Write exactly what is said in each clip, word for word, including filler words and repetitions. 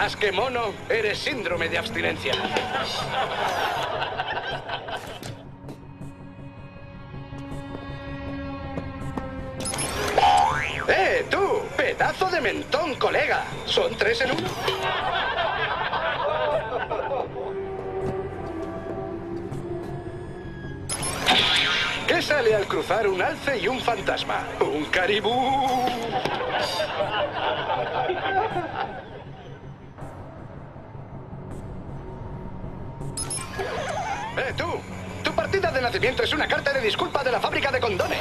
Más que mono, eres síndrome de abstinencia. ¡Eh, tú! ¡Pedazo de mentón, colega! ¿Son tres en uno? ¿Qué sale al cruzar un alce y un fantasma? ¡Un caribú! ¡Eh, tú! Tu partida de nacimiento es una carta de disculpa de la fábrica de condones.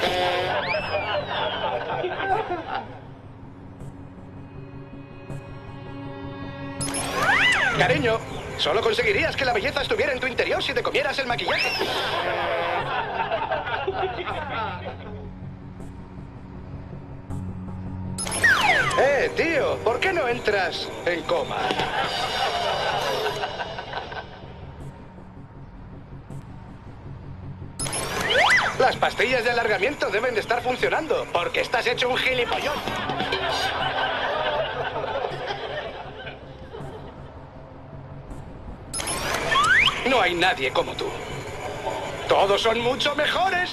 Cariño, solo conseguirías que la belleza estuviera en tu interior si te comieras el maquillaje. Eh, tío, ¿por qué no entras en coma? Las pastillas de alargamiento deben de estar funcionando, porque estás hecho un gilipollón. No hay nadie como tú. Todos son mucho mejores.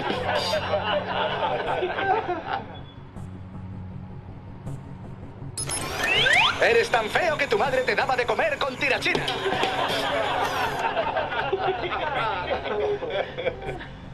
Eres tan feo que tu madre te daba de comer con tirachina.